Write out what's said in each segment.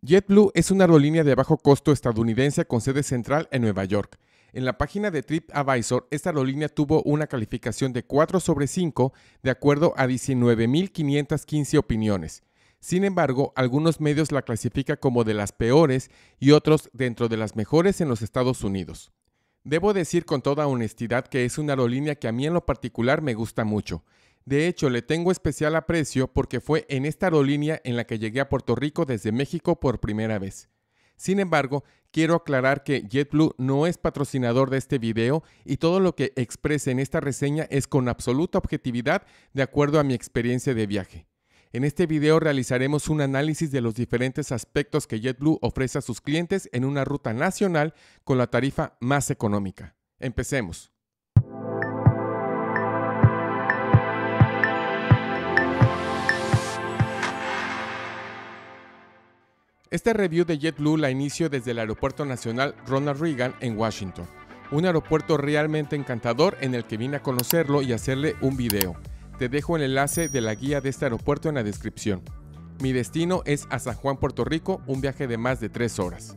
JetBlue es una aerolínea de bajo costo estadounidense con sede central en Nueva York. En la página de TripAdvisor, esta aerolínea tuvo una calificación de 4 sobre 5 de acuerdo a 19.515 opiniones. Sin embargo, algunos medios la clasifican como de las peores y otros dentro de las mejores en los Estados Unidos. Debo decir con toda honestidad que es una aerolínea que a mí en lo particular me gusta mucho. De hecho, le tengo especial aprecio porque fue en esta aerolínea en la que llegué a Puerto Rico desde México por primera vez. Sin embargo, quiero aclarar que JetBlue no es patrocinador de este video y todo lo que exprese en esta reseña es con absoluta objetividad de acuerdo a mi experiencia de viaje. En este video realizaremos un análisis de los diferentes aspectos que JetBlue ofrece a sus clientes en una ruta nacional con la tarifa más económica. Empecemos. Este review de JetBlue la inicio desde el Aeropuerto Nacional Ronald Reagan en Washington, un aeropuerto realmente encantador en el que vine a conocerlo y hacerle un video. Te dejo el enlace de la guía de este aeropuerto en la descripción. Mi destino es a San Juan, Puerto Rico, un viaje de más de 3 horas.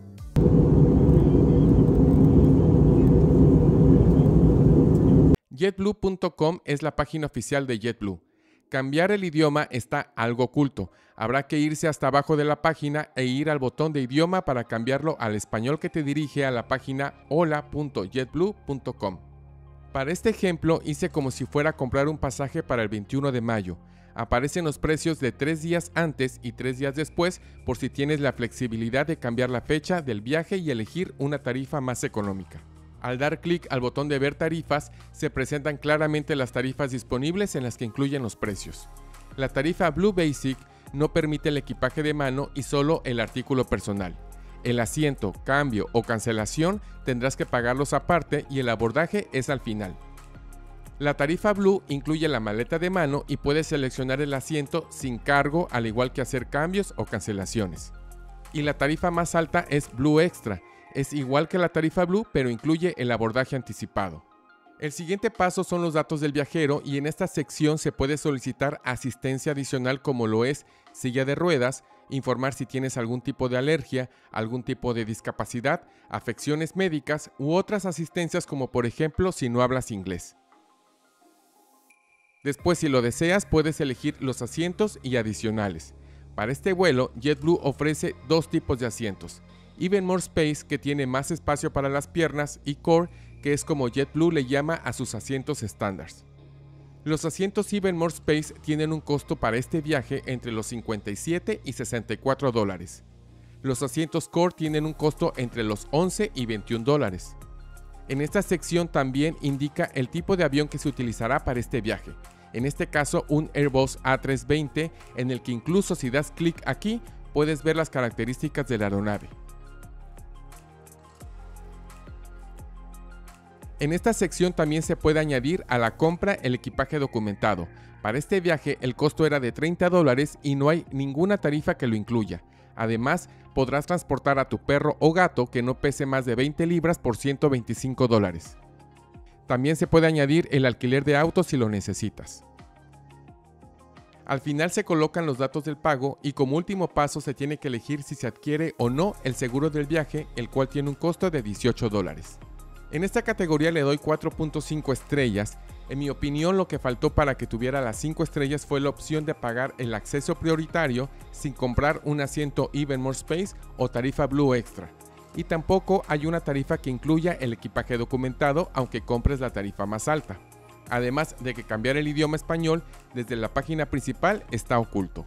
JetBlue.com es la página oficial de JetBlue. Cambiar el idioma está algo oculto. Habrá que irse hasta abajo de la página e ir al botón de idioma para cambiarlo al español que te dirige a la página hola.jetblue.com. Para este ejemplo hice como si fuera a comprar un pasaje para el 21 de mayo. Aparecen los precios de 3 días antes y 3 días después por si tienes la flexibilidad de cambiar la fecha del viaje y elegir una tarifa más económica. Al dar clic al botón de ver tarifas, se presentan claramente las tarifas disponibles en las que incluyen los precios. La tarifa Blue Basic no permite el equipaje de mano y solo el artículo personal. El asiento, cambio o cancelación tendrás que pagarlos aparte y el abordaje es al final. La tarifa Blue incluye la maleta de mano y puedes seleccionar el asiento sin cargo, al igual que hacer cambios o cancelaciones. Y la tarifa más alta es Blue Extra. Es igual que la tarifa Blue, pero incluye el abordaje anticipado. El siguiente paso son los datos del viajero y en esta sección se puede solicitar asistencia adicional como lo es silla de ruedas, informar si tienes algún tipo de alergia, algún tipo de discapacidad, afecciones médicas u otras asistencias como por ejemplo si no hablas inglés. Después, si lo deseas, puedes elegir los asientos y adicionales. Para este vuelo, JetBlue ofrece dos tipos de asientos. Even More Space, que tiene más espacio para las piernas, y Core, que es como JetBlue le llama a sus asientos estándar. Los asientos Even More Space tienen un costo para este viaje entre los $57 y $64. Los asientos Core tienen un costo entre los $11 y $21. En esta sección también indica el tipo de avión que se utilizará para este viaje. En este caso, un Airbus A320, en el que incluso si das clic aquí, puedes ver las características de la aeronave. En esta sección también se puede añadir a la compra el equipaje documentado. Para este viaje el costo era de $30 y no hay ninguna tarifa que lo incluya. Además, podrás transportar a tu perro o gato que no pese más de 20 libras por $125. También se puede añadir el alquiler de autos si lo necesitas. Al final se colocan los datos del pago y como último paso se tiene que elegir si se adquiere o no el seguro del viaje, el cual tiene un costo de $18. En esta categoría le doy 4.5 estrellas. En mi opinión, lo que faltó para que tuviera las 5 estrellas fue la opción de pagar el acceso prioritario sin comprar un asiento Even More Space o tarifa Blue Extra. Y tampoco hay una tarifa que incluya el equipaje documentado aunque compres la tarifa más alta. Además de que cambiar el idioma español desde la página principal está oculto.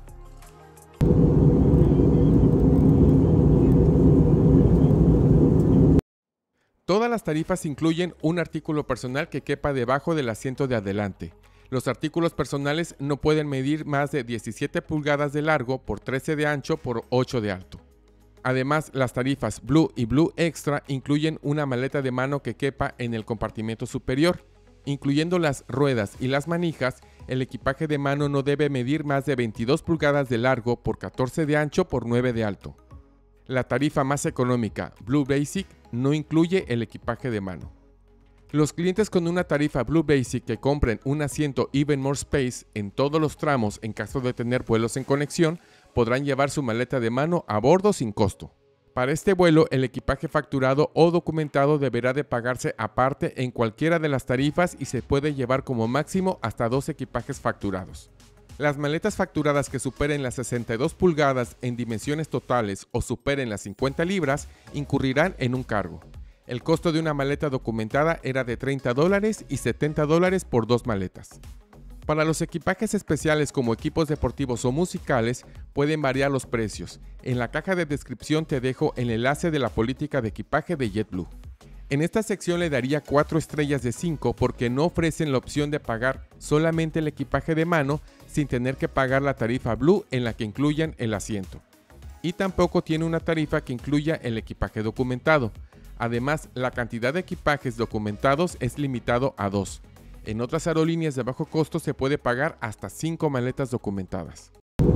Todas las tarifas incluyen un artículo personal que quepa debajo del asiento de adelante. Los artículos personales no pueden medir más de 17 pulgadas de largo por 13 de ancho por 8 de alto. Además, las tarifas Blue y Blue Extra incluyen una maleta de mano que quepa en el compartimento superior. Incluyendo las ruedas y las manijas, el equipaje de mano no debe medir más de 22 pulgadas de largo por 14 de ancho por 9 de alto. La tarifa más económica, Blue Basic, no incluye el equipaje de mano. Los clientes con una tarifa Blue Basic que compren un asiento Even More Space en todos los tramos en caso de tener vuelos en conexión podrán llevar su maleta de mano a bordo sin costo. Para este vuelo, el equipaje facturado o documentado deberá de pagarse aparte en cualquiera de las tarifas y se puede llevar como máximo hasta 2 equipajes facturados. Las maletas facturadas que superen las 62 pulgadas en dimensiones totales o superen las 50 libras incurrirán en un cargo. El costo de una maleta documentada era de $30 y $70 por 2 maletas. Para los equipajes especiales como equipos deportivos o musicales pueden variar los precios. En la caja de descripción te dejo el enlace de la política de equipaje de JetBlue. En esta sección le daría 4 estrellas de 5 porque no ofrecen la opción de pagar solamente el equipaje de mano sin tener que pagar la tarifa Blue en la que incluyan el asiento. Y tampoco tiene una tarifa que incluya el equipaje documentado. Además, la cantidad de equipajes documentados es limitado a 2. En otras aerolíneas de bajo costo se puede pagar hasta 5 maletas documentadas.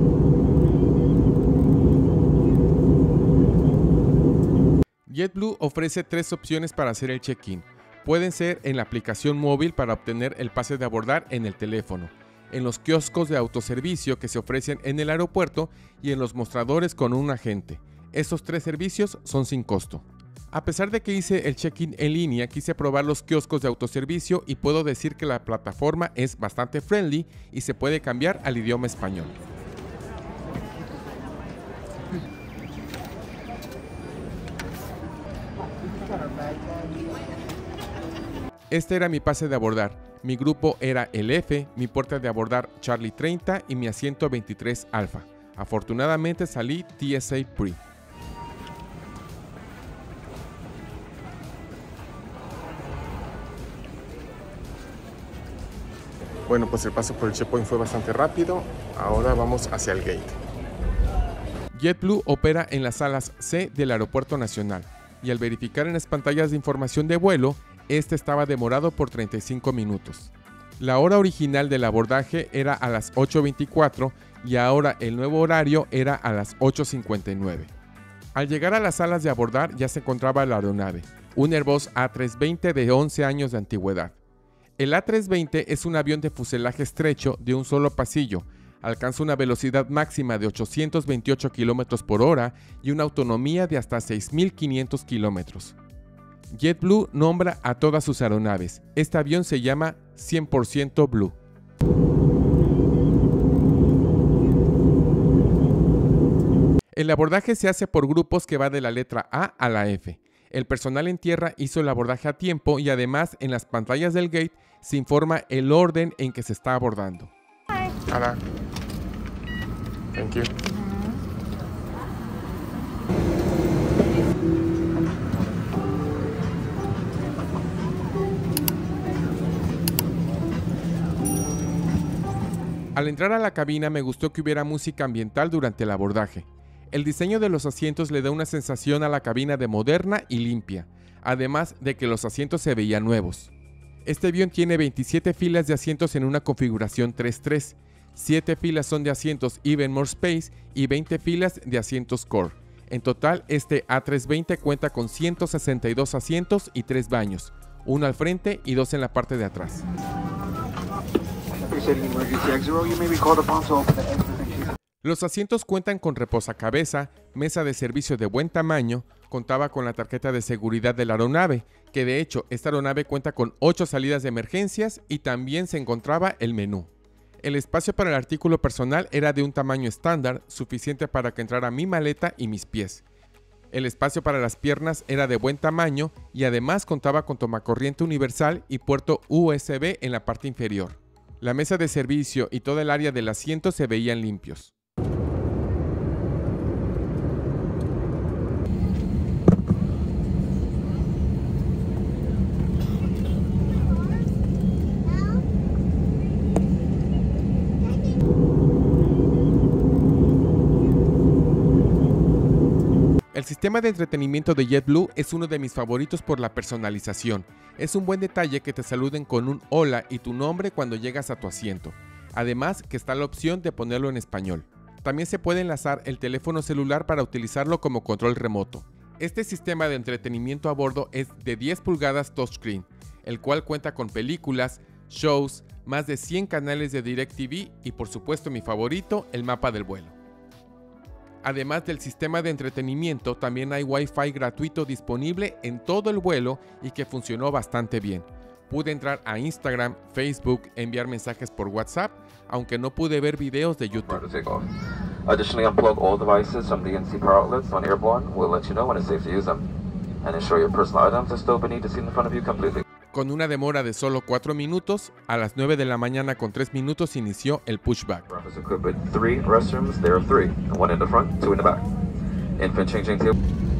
JetBlue ofrece 3 opciones para hacer el check-in. Pueden ser en la aplicación móvil para obtener el pase de abordar en el teléfono, en los kioscos de autoservicio que se ofrecen en el aeropuerto y en los mostradores con un agente. Estos 3 servicios son sin costo. A pesar de que hice el check-in en línea, quise probar los kioscos de autoservicio y puedo decir que la plataforma es bastante friendly y se puede cambiar al idioma español. Este era mi pase de abordar. Mi grupo era el F, mi puerta de abordar Charlie 30 y mi asiento 23 Alfa. Afortunadamente salí TSA Pre. Bueno, pues el paso por el checkpoint fue bastante rápido. Ahora vamos hacia el gate. JetBlue opera en las salas C del Aeropuerto Nacional y al verificar en las pantallas de información de vuelo, este estaba demorado por 35 minutos. La hora original del abordaje era a las 8:24 y ahora el nuevo horario era a las 8:59. Al llegar a las salas de abordar ya se encontraba la aeronave, un Airbus A320 de 11 años de antigüedad. El A320 es un avión de fuselaje estrecho de un solo pasillo, alcanza una velocidad máxima de 828 km por hora y una autonomía de hasta 6.500 km. JetBlue nombra a todas sus aeronaves. Este avión se llama 100% Blue. El abordaje se hace por grupos que va de la letra A a la F. El personal en tierra hizo el abordaje a tiempo y además en las pantallas del gate se informa el orden en que se está abordando. Hola. Thank you. Al entrar a la cabina me gustó que hubiera música ambiental durante el abordaje. El diseño de los asientos le da una sensación a la cabina de moderna y limpia, además de que los asientos se veían nuevos. Este avión tiene 27 filas de asientos en una configuración 3-3, 7 filas son de asientos Even More Space y 20 filas de asientos Core. En total, este A320 cuenta con 162 asientos y 3 baños, uno al frente y 2 en la parte de atrás. Los asientos cuentan con reposacabeza, mesa de servicio de buen tamaño, contaba con la tarjeta de seguridad de la aeronave, que de hecho esta aeronave cuenta con 8 salidas de emergencias y también se encontraba el menú. El espacio para el artículo personal era de un tamaño estándar, suficiente para que entrara mi maleta y mis pies. El espacio para las piernas era de buen tamaño y además contaba con tomacorriente universal y puerto USB en la parte inferior. La mesa de servicio y todo el área del asiento se veían limpios. El sistema de entretenimiento de JetBlue es uno de mis favoritos por la personalización. Es un buen detalle que te saluden con un hola y tu nombre cuando llegas a tu asiento. Además que está la opción de ponerlo en español. También se puede enlazar el teléfono celular para utilizarlo como control remoto. Este sistema de entretenimiento a bordo es de 10 pulgadas touchscreen, el cual cuenta con películas, shows, más de 100 canales de DirecTV y por supuesto mi favorito, el mapa del vuelo. Además del sistema de entretenimiento, también hay Wi-Fi gratuito disponible en todo el vuelo y que funcionó bastante bien. Pude entrar a Instagram, Facebook, enviar mensajes por WhatsApp, aunque no pude ver videos de YouTube. Additionally, unplug all devices from the NC power outlets when airborne. We'll let you know when it's safe to use them. And ensure your personal items are still beneath the seat in front of you completely. Con una demora de solo 4 minutos, a las 9 de la mañana con 3 minutos inició el pushback. Is equipped with 3 restrooms. There are 3, 1 in the front, 2 in the back. Infant changing table.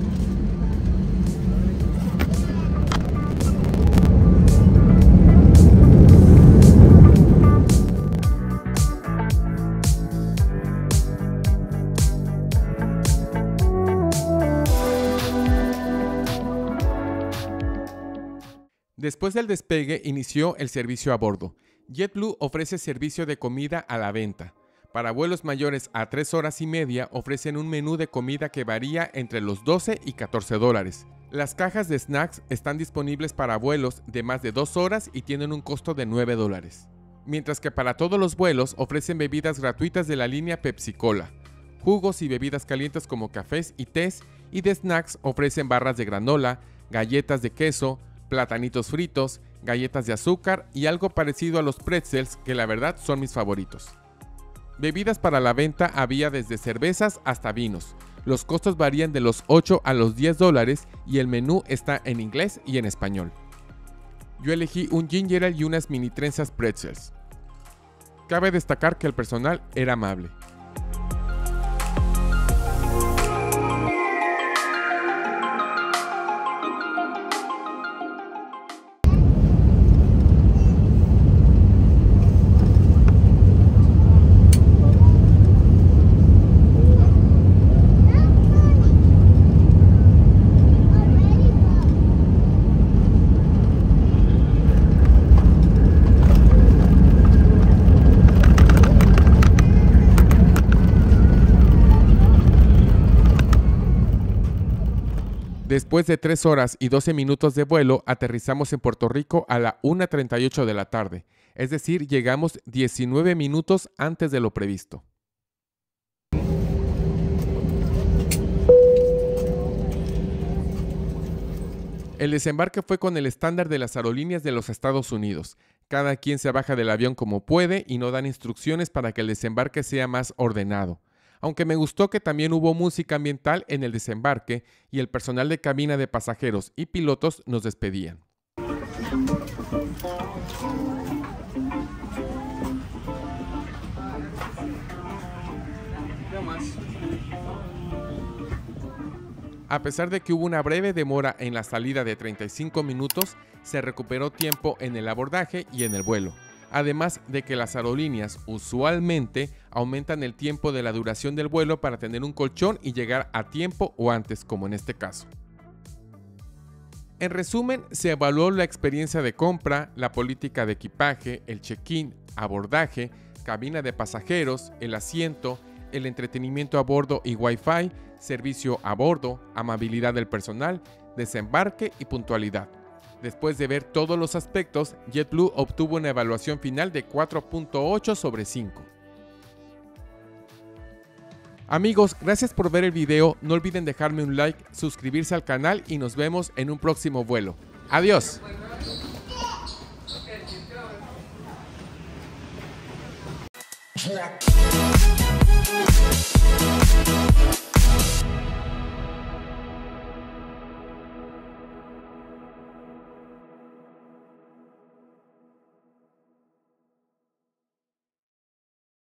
Después del despegue inició el servicio a bordo. JetBlue ofrece servicio de comida a la venta. Para vuelos mayores a 3 horas y media ofrecen un menú de comida que varía entre los $12 y $14. Las cajas de snacks están disponibles para vuelos de más de 2 horas y tienen un costo de $9. Mientras que para todos los vuelos ofrecen bebidas gratuitas de la línea Pepsi-Cola, jugos y bebidas calientes como cafés y tés, y de snacks ofrecen barras de granola, galletas de queso, platanitos fritos, galletas de azúcar y algo parecido a los pretzels, que la verdad son mis favoritos. Bebidas para la venta había desde cervezas hasta vinos. Los costos varían de los $8 a los $10 y el menú está en inglés y en español. Yo elegí un ginger ale y unas mini trenzas pretzels. Cabe destacar que el personal era amable. Después de 3 horas y 12 minutos de vuelo, aterrizamos en Puerto Rico a la 1:38 de la tarde, es decir, llegamos 19 minutos antes de lo previsto. El desembarque fue con el estándar de las aerolíneas de los Estados Unidos. Cada quien se baja del avión como puede y no dan instrucciones para que el desembarque sea más ordenado. Aunque me gustó que también hubo música ambiental en el desembarque y el personal de cabina de pasajeros y pilotos nos despedían. A pesar de que hubo una breve demora en la salida de 35 minutos, se recuperó tiempo en el abordaje y en el vuelo. Además de que las aerolíneas usualmente aumentan el tiempo de la duración del vuelo para tener un colchón y llegar a tiempo o antes, como en este caso. En resumen, se evaluó la experiencia de compra, la política de equipaje, el check-in, abordaje, cabina de pasajeros, el asiento, el entretenimiento a bordo y Wi-Fi, servicio a bordo, amabilidad del personal, desembarque y puntualidad. Después de ver todos los aspectos, JetBlue obtuvo una evaluación final de 4.8 sobre 5. Amigos, gracias por ver el video, no olviden dejarme un like, suscribirse al canal y nos vemos en un próximo vuelo. ¡Adiós!